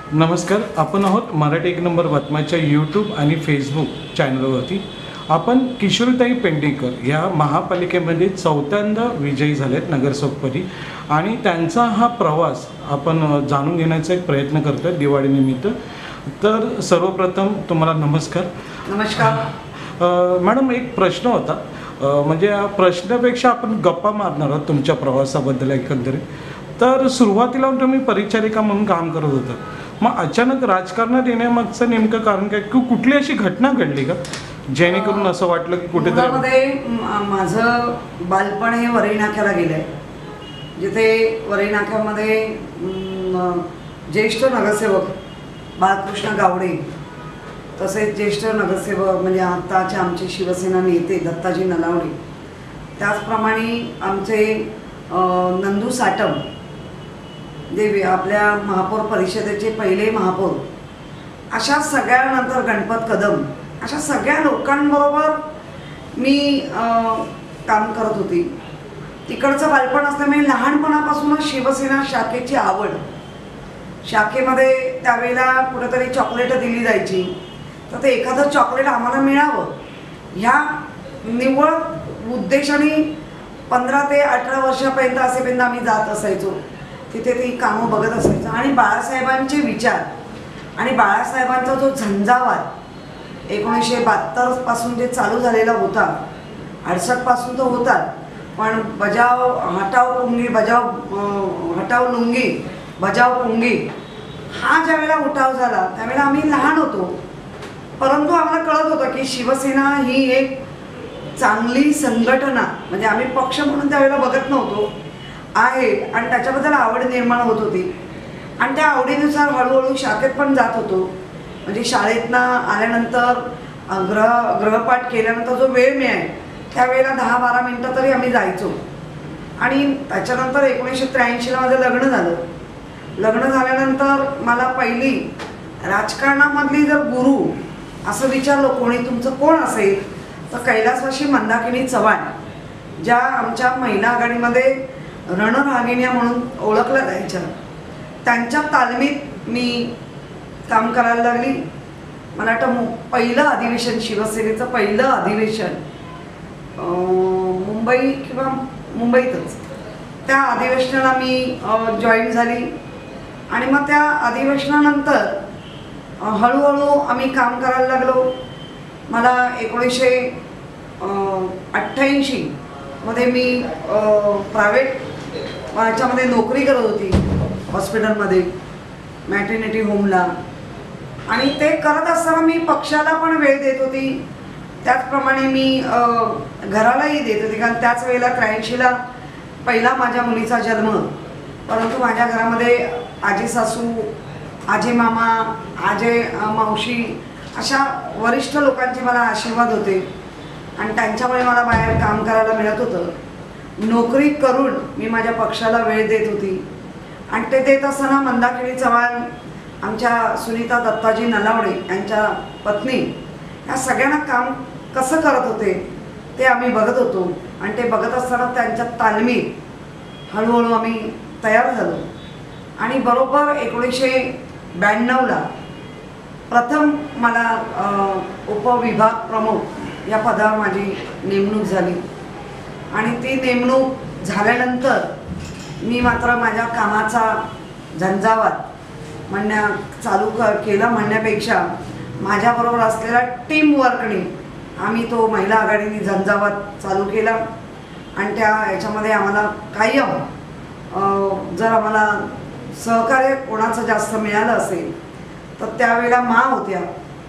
नमस्कार, आपण आहोत मराठी एक नंबर बातम्याच्या यूट्यूब आणि फेसबुक चॅनलवरती. आपण किशोरीताई पेडणेकर या महापालिकेमध्ये चौथ्यांदा विजयी झालेत नगरसेवकपदी आणि त्यांचा हा प्रवास आपण जाणून घेण्याचा एक प्रयत्न करतो आहे दिवाळीनिमित्त. तर सर्वप्रथम तुम्हाला नमस्कार. नमस्कार. मॅडम, एक प्रश्न होता, म्हणजे प्रश्नापेक्षा आपण गप्पा मारणार आहोत तुमच्या प्रवासाबद्दल एकंदरीत. तर सुरुवातीला तुम्ही परिचारिका म्हणून काम करत होता, मग अचानक राजकारणात येण्यामागचं नेमकं कारण काय? कुठली अशी घटना घडली का जेणेकरून असं वाटलं की कुठेतरी? माझं बालपण हे वरळी नाक्याला गेलं आहे, जिथे वरळी नाक्यामध्ये ज्येष्ठ नगरसेवक बाळकृष्ण गावडे, तसेच ज्येष्ठ नगरसेवक म्हणजे आत्ताचे आमचे शिवसेना नेते दत्ताजी नलावडे, त्याचप्रमाणे आमचे नंदू साटम जे आपल्या महापौर परिषदेचे पहिले महापौर, अशा सगळ्यानंतर गणपत कदम, अशा सगळ्या लोकांबरोबर मी काम करत होती. तिकडचं बालपण असल्यामुळे लहानपणापासूनच शिवसेना शाखेची आवड. शाखेमध्ये त्यावेळेला कुठेतरी चॉकलेटं दिली जायची, तर ते एखादं चॉकलेट आम्हाला मिळावं ह्या निव्वळ उद्देशाने 15 ते 18 वर्षापर्यंत असेपर्यंत आम्ही जात असायचो. तिथे ती कामं बघत असायचं आणि बाळासाहेबांचे विचार आणि बाळासाहेबांचा जो झंझावात 1972 पासून जे चालू झालेला होता, 68 पासून तो होता, पण बजाव हटाव पुंगी बजाव हटाव लुंगी बजाव पुंगी हा ज्यावेळेला उठाव झाला त्यावेळेला आम्ही लहान होतो, परंतु आम्हाला कळत होतं की शिवसेना ही एक चांगली संघटना, म्हणजे आम्ही पक्ष म्हणून त्यावेळेला बघत नव्हतो आहे, आणि त्याच्याबद्दल आवड निर्माण होत होती. आणि त्या आवडीनुसार हळूहळू शाखेत पण जात होतो. म्हणजे शाळेतनं आल्यानंतर गृहपाठ केल्यानंतर जो वेळ मिळाय त्यावेळेला 10-12 मिनटं तरी आम्ही जायचो. आणि त्याच्यानंतर 1983ला माझं लग्न झालं. लग्न झाल्यानंतर मला पहिली राजकारणामधली जर गुरु असं विचारलं कोणी तुमचं कोण असेल, तर कैलासवासी मंदाकिनी चव्हाण, ज्या आमच्या महिला आघाडीमध्ये रणरागिण्या म्हणून ओळखल्या जायच्या, त्यांच्या तालमीत मी काम करायला लागली. मला वाटतं पहिलं अधिवेशन, शिवसेनेचं पहिलं अधिवेशन मुंबई किंवा मुंबईतच, त्या अधिवेशनाला मी जॉईन झाली. आणि मग त्या अधिवेशनानंतर हळूहळू आम्ही काम करायला लागलो. मला 1988 मध्ये मी प्रायव्हेट ह्याच्यामध्ये नोकरी करत होती, हॉस्पिटलमध्ये मॅटर्निटी होमला. आणि ते करत असताना मी पक्षाला पण वेळ देत होती, त्याचप्रमाणे मी घरालाही देत होती, कारण त्याच वेळेला 83ला पहिला माझ्या मुलीचा जन्म. परंतु माझ्या घरामध्ये आजी सासू, आजी मामा, आजी मावशी अशा वरिष्ठ लोकांचे मला आशीर्वाद होते आणि त्यांच्यामुळे मला बाहेर काम करायला मिळत होतं. नोकरी करून मी माझ्या पक्षाला वेळ देत होती. आणि ते देत असताना मंदाकिनी चव्हाण, आमच्या सुनीता दत्ताजी नलावडे यांच्या पत्नी, ह्या सगळ्यांना काम कसं करत होते ते आम्ही बघत होतो. आणि ते बघत असताना त्यांच्या तालमीत हळूहळू आम्ही तयार झालो. आणि बरोबर 1992ला प्रथम मला उपविभाग प्रमुख या पदावर माझी नेमणूक झाली. आणि ती नेमणूक झाल्यानंतर मी मात्र माझ्या कामाचा झंझावात केला म्हणण्यापेक्षा माझ्याबरोबर असलेल्या टीमवर्कने आम्ही तो महिला आघाडीने झंझावात चालू केला. आणि त्या ह्याच्यामध्ये आम्हाला कायम जर आम्हाला सहकार्य कोणाचं जास्त मिळालं असेल तर त्यावेळेला होत्या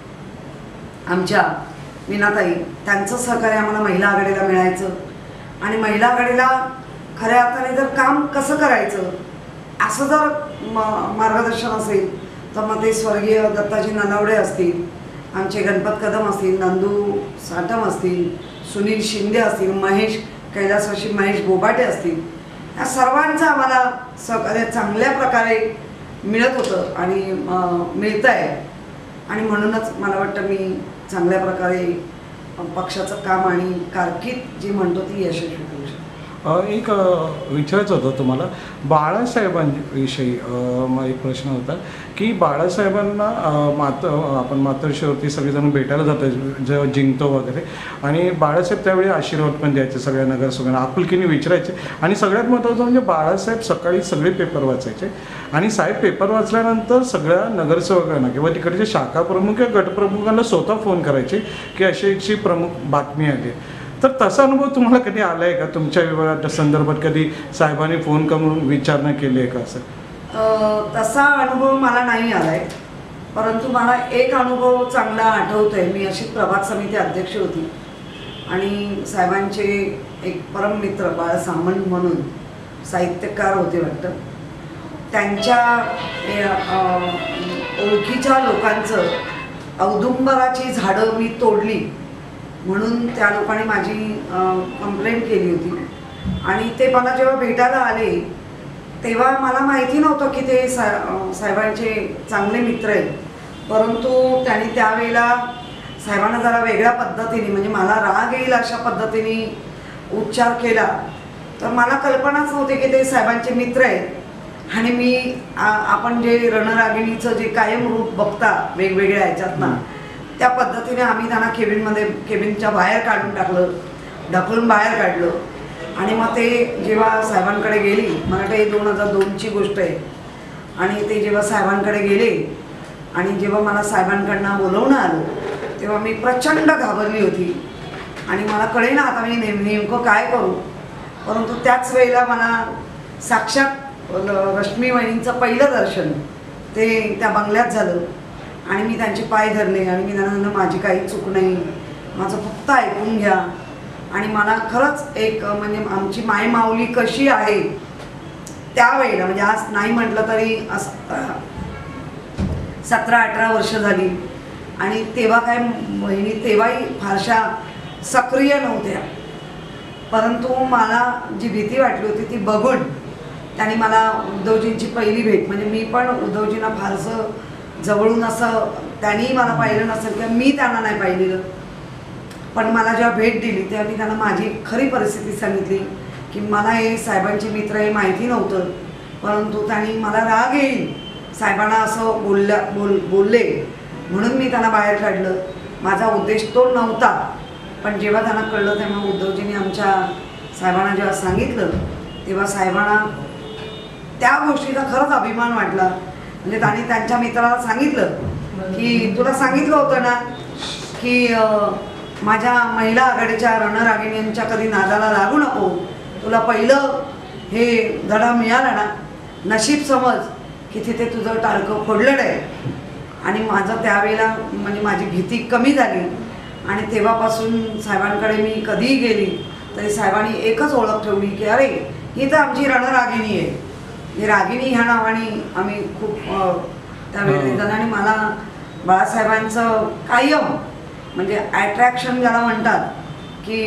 आमच्या मीनाताई, त्यांचं सहकार्य आम्हाला महिला आघाडीला मिळायचं. आणि महिला आघाडीला खऱ्या अर्थाने जर काम कसं करायचं असं जर मार्गदर्शन असेल तर मग ते स्वर्गीय दत्ताजी नलावडे असतील, आमचे गणपत कदम असतील, नंदू साटम असतील, सुनील शिंदे असतील, कैलासवासी महेश बोबाटे असतील, या सर्वांचं आम्हाला सहकार्य चांगल्या प्रकारे मिळत होतं आणि मिळतं आहे. आणि म्हणूनच मला वाटतं मी चांगल्या प्रकारे पक्षाचं काम आणि कारकीर्द जी म्हणतो ती यशस्वी करू शकतो. एक विचारायचं होतं तुम्हाला बाळासाहेबांविषयी. मग एक प्रश्न होता की बाळासाहेबांना आपण मातोश्रीवरती सगळेजण भेटायला जातो जेव्हा जिंकतो वगैरे, आणि बाळासाहेब त्यावेळी आशीर्वाद पण द्यायचे सगळ्या नगरसेवकांना, आपुलकीने विचारायचे. आणि सगळ्यात महत्त्वाचं म्हणजे बाळासाहेब सकाळी सगळे पेपर वाचायचे, आणि साहेब पेपर वाचल्यानंतर सगळ्या नगरसेवकांना किंवा तिकडचे शाखा प्रमुख किंवा गटप्रमुखांना स्वतः फोन करायचे की अशी प्रमुख बातमी आली. तर तसा अनुभव तुम्हाला कधी आला आहे का तुमच्या विभागाच्या संदर्भात? कधी साहेबांनी फोन करून विचारणा केली आहे का असं? तसा अनुभव मला नाही आला आहे, परंतु मला एक अनुभव चांगला आठवतो आहे. मी अशी प्रभाग समिती अध्यक्ष होती आणि साहेबांचे एक परममित्र बाळा सामंत म्हणून साहित्यकार होते वाटतं, त्यांच्या ओळखीच्या लोकांचं औदुंबराची झाडं मी तोडली म्हणून त्या लोकांनी माझी कंप्लेंट केली होती. आणि ते मला जेव्हा भेटायला आले तेव्हा मला माहिती नव्हतं की ते साहेबांचे चांगले मित्र आहेत, परंतु त्यांनी त्यावेळेला साहेबांना जरा वेगळ्या पद्धतीने, म्हणजे मला राग येईल अशा पद्धतीने उच्चार केला. तर मला कल्पनाच नव्हती की ते साहेबांचे मित्र आहेत. आणि मी आपण जे रणरागिणीचं जे कायम रूप बघता वेगवेगळ्या ह्याच्यातनं, त्या पद्धतीने आम्ही त्यांना केबिनच्या बाहेर काढून टाकलं, ढकलून बाहेर काढलं. आणि मग ते जेव्हा साहेबांकडे गेली, मला वाटतं हे 2002ची गोष्ट आहे, आणि ते जेव्हा साहेबांकडे गेले आणि जेव्हा मला साहेबांकडनं बोलवणं आलं तेव्हा मी प्रचंड घाबरली होती आणि मला कळेना आता मी नेमकं काय करू. परंतु त्याच वेळेला मला साक्षात रश्मी वहिनींचं पहिलं दर्शन ते त्या बंगल्यात झालं आणि मी त्यांचे पाय धरले आणि मी त्यांना माझी काही चूक नाही, माझं फक्त ऐकून घ्या. आणि मला खरंच एक म्हणजे आमची मायमाऊली कशी आहे त्यावेळेला, म्हणजे आज नाही म्हटलं तरी 17-18 वर्ष झाली. आणि तेव्हा काय बहिणी तेव्हाही फारशा सक्रिय नव्हत्या, परंतु मला जी भीती वाटली होती ती बघून त्यांनी मला उद्धवजींची पहिली भेट, म्हणजे मी पण उद्धवजींना फारसं जवळून असं त्यांनी मला पाहिलं नसेल किंवा मी त्यांना नाही पाहिलेलं, पण मला जेव्हा भेट दिली तेव्हा मी त्यांना माझी खरी परिस्थिती सांगितली की मला हे साहेबांचे मित्र हे माहिती नव्हतं, परंतु त्यांनी मला राग येईल साहेबांना असं बोलले म्हणून मी त्यांना बाहेर काढलं. माझा उद्देश तो नव्हता. पण जेव्हा त्यांना कळलं तेव्हा उद्धवजींनी आमच्या साहेबांना जेव्हा सांगितलं तेव्हा साहेबांना त्या गोष्टीचा खरंच अभिमान वाटला. म्हणजे त्यांनी त्यांच्या मित्राला सांगितलं की तुला सांगितलं होतं ना की माझ्या महिला आघाडीच्या रणरागिण्यांच्या कधी नादाला लागू नको, तुला पहिलं हे धडा मिळाला ना, नशीब समज की तिथे तुझं टाळकं फोडलं आहे. आणि माझं त्यावेळेला म्हणजे माझी भीती कमी झाली आणि तेव्हापासून साहेबांकडे मी कधीही गेली तरी साहेबांनी एकच ओळख ठेवली की अरे ही तर आमची रणरागिणी आहे. ही रागिणी ह्या नावाने आम्ही खूप त्यावेळी जण. आणि मला बाळासाहेबांचं कायम म्हणजे ॲट्रॅक्शन ज्याला म्हणतात की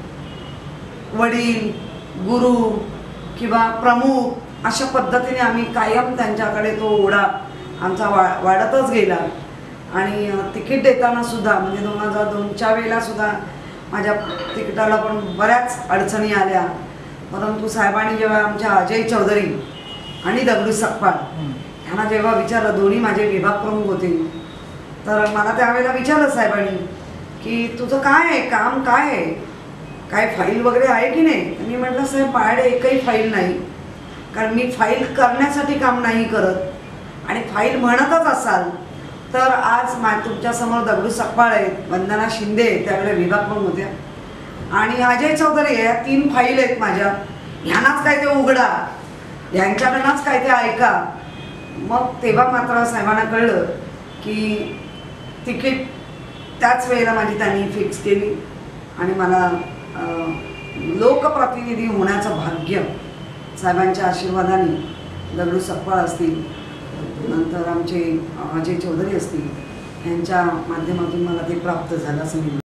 वडील, गुरु किंवा प्रमुख अशा पद्धतीने आम्ही कायम त्यांच्याकडे तो ओढा आमचा वाढतच गेला. आणि तिकीट देताना सुद्धा म्हणजे 2002च्या वेळेला सुद्धा माझ्या तिकिटाला पण बऱ्याच अडचणी आल्या, परंतु साहेबांनी जेव्हा आमच्या अजय चौधरी आणि दगडू सकपाळ ह्यांना जेव्हा विचारलं, दोन्ही माझे विभाग प्रमुख होते, तर मला त्यावेळेला विचारलं साहेबांनी की तुझं काय आहे, काम काय आहे, काय फाईल वगैरे आहे की नाही. मी म्हटलं साहेब माझ्याकडे एकही फाईल नाही, कारण मी फाईल करण्यासाठी काम नाही करत. आणि फाईल म्हणतच असाल तर आज तुमच्यासमोर दगडू सकपाळ आहेत, वंदना शिंदे त्यावेळेला विभाग प्रमुख होत्या, आणि अजय चौधरी आहे. या 3 फाईल आहेत माझ्या. ह्यांनाच काय ते उघडा, ह्यांच्याकडनंच काय ते ऐका. मग तेव्हा मात्र साहेबांना कळलं की तिकीट त्याच वेळेला माझी त्यांनी फिक्स केली आणि मला लोकप्रतिनिधी होण्याचं भाग्य साहेबांच्या आशीर्वादाने दगडू सकपाळ असतील, नंतर आमचे अजय चौधरी असतील, यांच्या माध्यमातून मला ते प्राप्त झालं असं मी